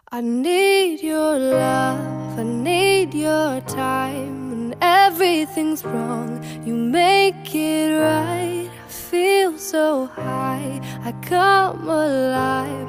I need your love, I need your time. When everything's wrong, you make it right. I feel so high, I come alive.